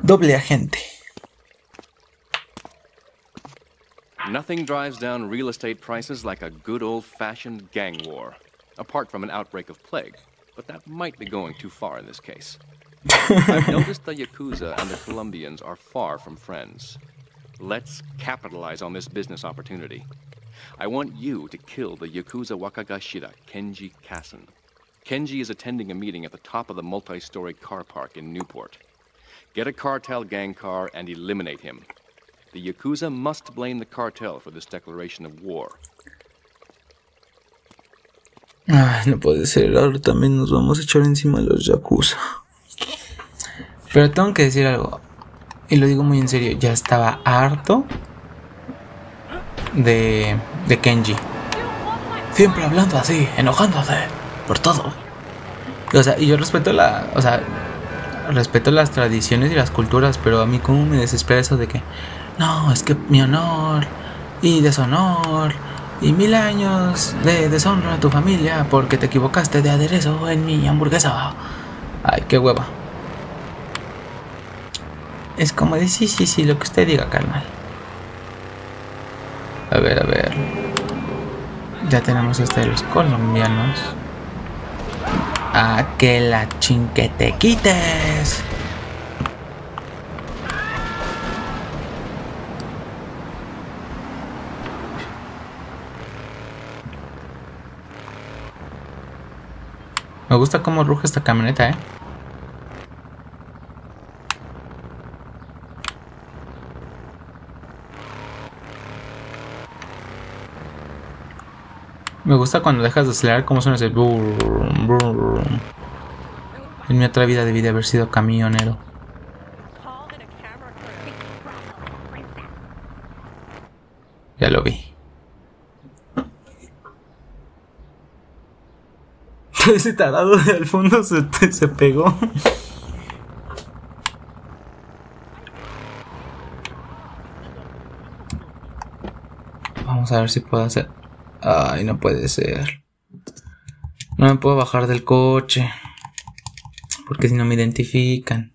Doble agente. Nothing drives down real estate prices like a good old-fashioned gang war. Apart from an outbreak of plague. But that might be going too far in this case. I've noticed the Yakuza and the Colombians are far from friends. Let's capitalize on this business opportunity. I want you to kill the Yakuza Wakagashira, Kenji Kassen. Kenji is attending a meeting at the top of the multi-story car park in Newport. Get a cartel gang car and eliminate him. The Yakuza must blame the cartel for this declaration of war. Ay, no puede ser, ahora también nos vamos a echar encima a los Yakuza. Pero tengo que decir algo, y lo digo muy en serio, ya estaba harto de Kenji. Siempre hablando así, enojándose por todo. O sea, y yo respeto respeto las tradiciones y las culturas, pero a mí como me desespera eso de que no, es que mi honor y deshonor y 1000 años de deshonra a tu familia porque te equivocaste de aderezo en mi hamburguesa. Ay, qué hueva. Es como de sí, lo que usted diga, carnal. A ver. Ya tenemos de los colombianos. ¡Ah, que la chinque te quites! Me gusta cómo ruge esta camioneta, ¿eh? Me gusta cuando dejas de acelerar cómo suena ese brum, brum. En mi otra vida debí de haber sido camionero. Ya lo vi. Ese tarado de al fondo se pegó. Vamos a ver si puedo hacer. Ay, no puede ser. No me puedo bajar del coche porque si no me identifican.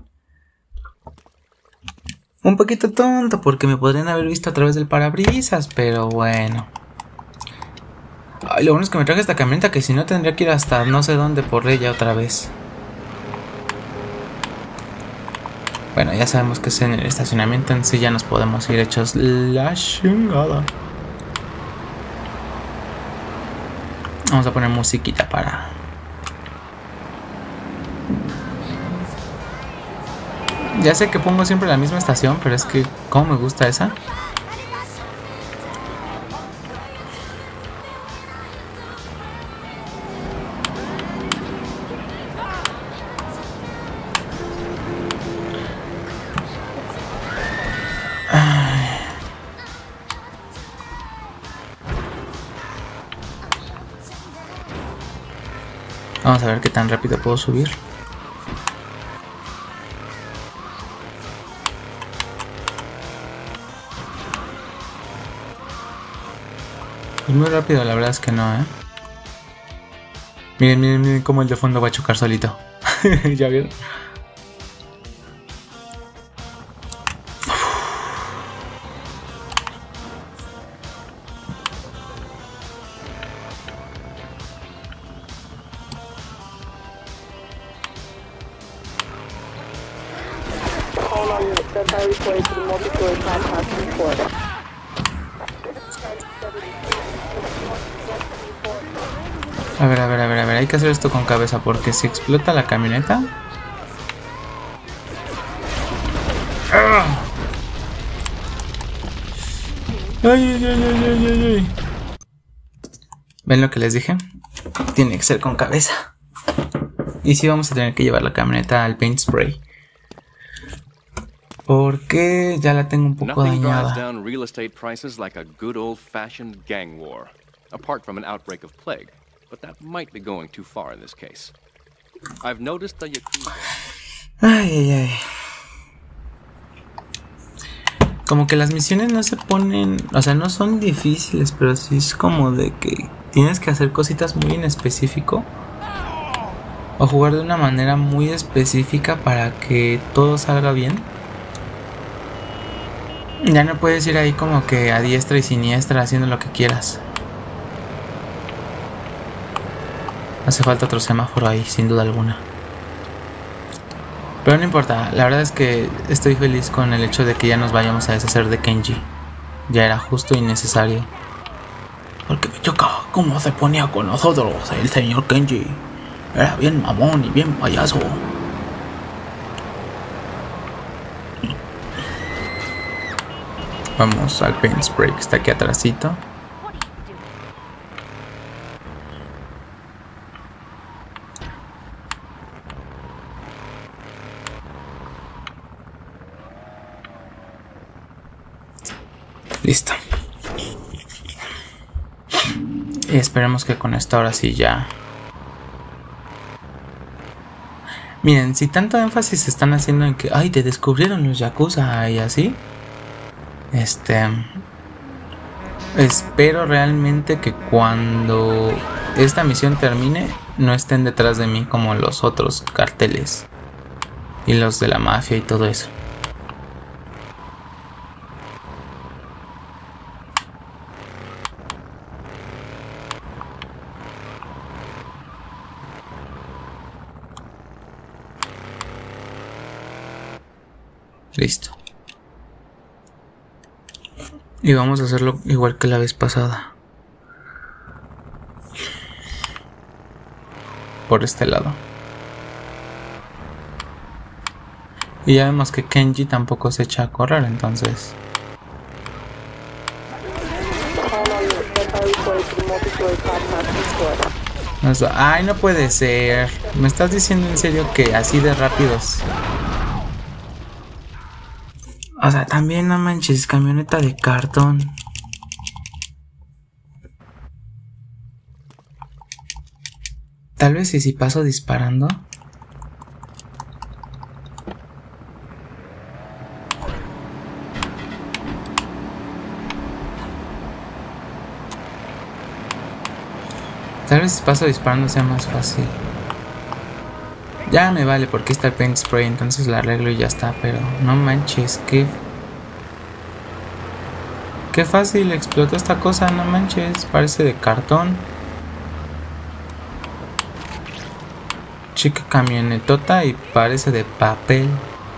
Un poquito tonto porque me podrían haber visto a través del parabrisas, pero bueno. Ay, lo bueno es que me traje esta camioneta que si no tendría que ir hasta no sé dónde por ella otra vez. Bueno, ya sabemos que es en el estacionamiento, en sí ya nos podemos ir hechos la chingada. Vamos a poner musiquita para... Ya sé que pongo siempre la misma estación, pero es que cómo me gusta esa. Vamos a ver qué tan rápido puedo subir. Pues muy rápido, la verdad es que no, ¿eh? Miren cómo el de fondo va a chocar solito. ¿Ya vieron? A ver, hay que hacer esto con cabeza porque si explota la camioneta... ¡Ay! ¿Ven lo que les dije? Tiene que ser con cabeza. Y sí vamos a tener que llevar la camioneta al paint spray. Porque ya la tengo un poco dañada. Ay. Como que las misiones no se ponen, o sea, no son difíciles, pero sí es como de que tienes que hacer cositas muy en específico o jugar de una manera muy específica para que todo salga bien. Ya no puedes ir ahí como que a diestra y siniestra haciendo lo que quieras. Hace falta otro semáforo ahí, sin duda alguna. Pero no importa, la verdad es que estoy feliz con el hecho de que ya nos vayamos a deshacer de Kenji. Ya era justo y necesario. Porque me choca cómo se ponía con nosotros el señor Kenji. Era bien mamón y bien payaso. Vamos al paint spray que está aquí atrásito. Listo. Y esperemos que con esto ahora sí ya. Miren, si tanto énfasis están haciendo en que ay, te descubrieron los Yakuza y así. Espero realmente que cuando esta misión termine no estén detrás de mí como los otros carteles y los de la mafia y todo eso. Listo. Y vamos a hacerlo igual que la vez pasada. Por este lado. Y ya vemos que Kenji tampoco se echa a correr, entonces. Ay, no puede ser. ¿Me estás diciendo en serio que así de rápidos? O sea, también no manches, camioneta de cartón. Tal vez si paso disparando. Tal vez si paso disparando sea más fácil. Ya me vale porque está el paint spray, entonces la arreglo y ya está, pero no manches, qué fácil explotó esta cosa, no manches, parece de cartón. Chica camionetota y parece de papel.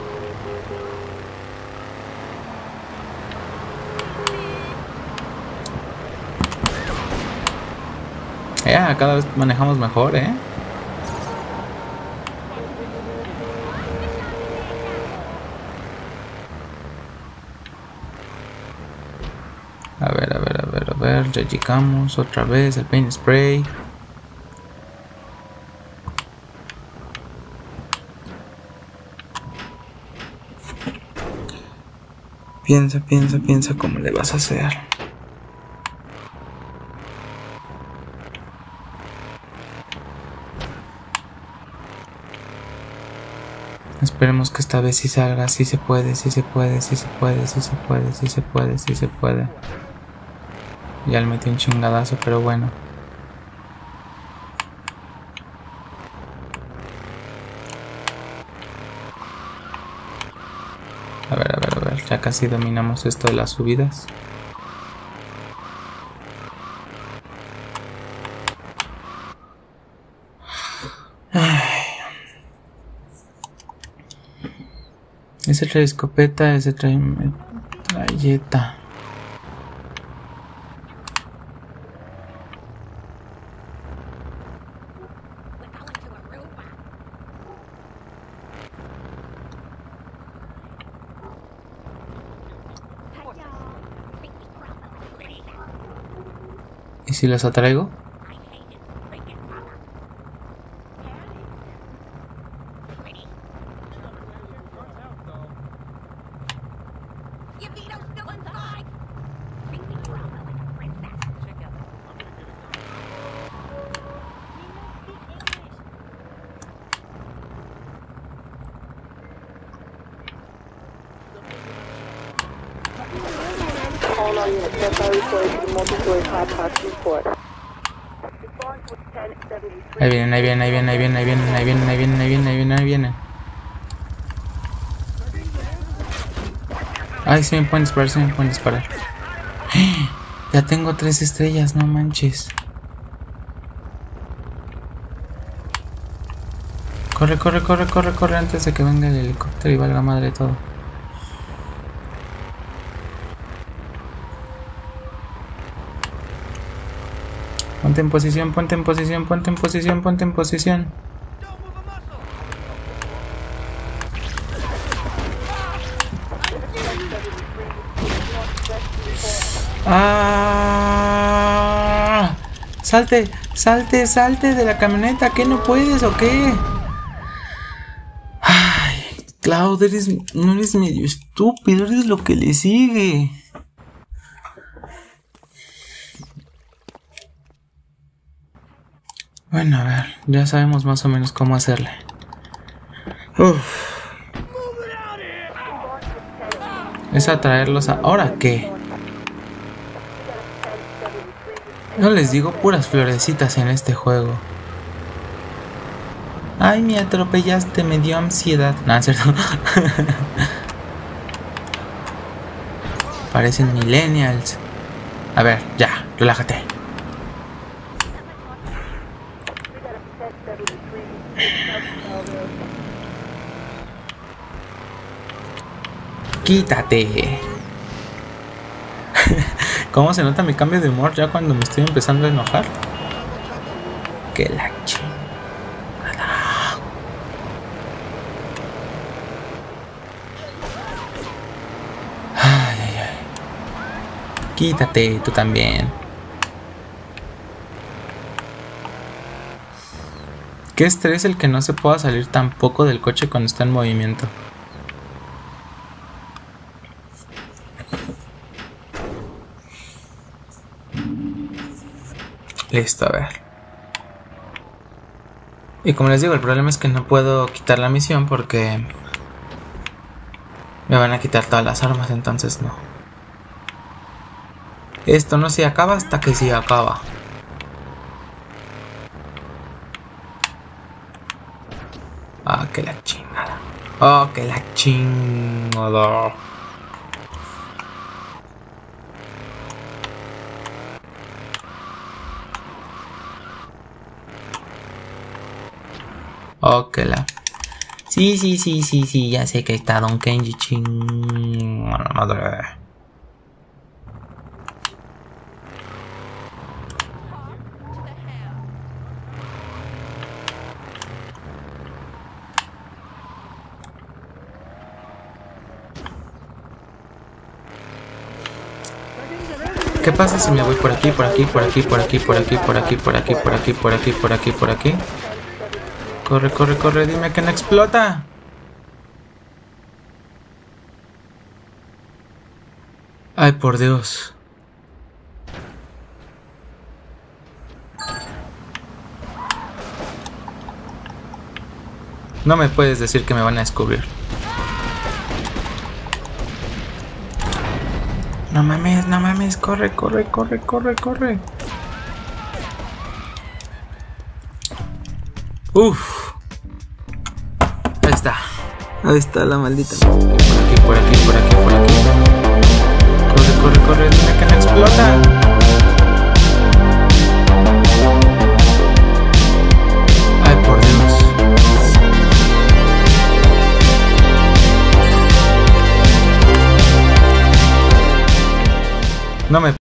Cada vez manejamos mejor, A ver, ya llegamos otra vez el paint spray. Piensa cómo le vas a hacer. Esperemos que esta vez sí salga, sí se puede. Ya le metí un chingadazo, pero bueno. A ver, ya casi dominamos esto de las subidas. Ese trae escopeta, ese trae metralleta. ¿Y si los atraigo? Ahí vienen, ahí vienen, ahí vienen, ahí vienen, ahí vienen, ahí vienen, ahí vienen, ahí vienen, ahí vienen, ahí vienen. Ay, sí me pueden disparar, sí me pueden disparar. Ya tengo 3 estrellas, no manches. Corre, corre, corre, corre, corre antes de que venga el helicóptero y valga madre todo. Ponte en posición, ponte en posición, ponte en posición, ponte en posición. ¡Ah! ¡Salte! ¡Salte! ¡Salte de la camioneta! ¿Qué no puedes o qué? ¡Ay! Cloud, no eres medio estúpido, eres lo que le sigue. Bueno, a ver, ya sabemos más o menos cómo hacerle. Uf. Es atraerlos a... ¿Ahora qué? No les digo puras florecitas en este juego. Ay, me atropellaste, me dio ansiedad. Nada, ¿cierto? Parecen millennials. A ver, ya, relájate. Quítate. ¿Cómo se nota mi cambio de humor ya cuando me estoy empezando a enojar? Que la chingada. Ay, ay, ay. Quítate, tú también. Qué estrés el que no se pueda salir tampoco del coche cuando está en movimiento. Listo, a ver. Y como les digo, el problema es que no puedo quitar la misión porque me van a quitar todas las armas, entonces no. Esto no se acaba hasta que se acaba. Ah, que la chingada. Oh, que la chingada. Oh, que la... Sí, ya sé que está Don Kenji, chingada madre. ¿Qué pasa si me voy por aquí, por aquí, por aquí, por aquí, por aquí, por aquí, por aquí, por aquí, por aquí, por aquí, por aquí? Corre, corre, corre, dime que no explota. Ay, por Dios. No me puedes decir que me van a descubrir. No mames, corre, corre, corre, corre, corre. Uf. Ahí está la maldita. Por aquí, por aquí, por aquí, por aquí. Corre, corre, corre, dime que no explota. Ay, por Dios. No me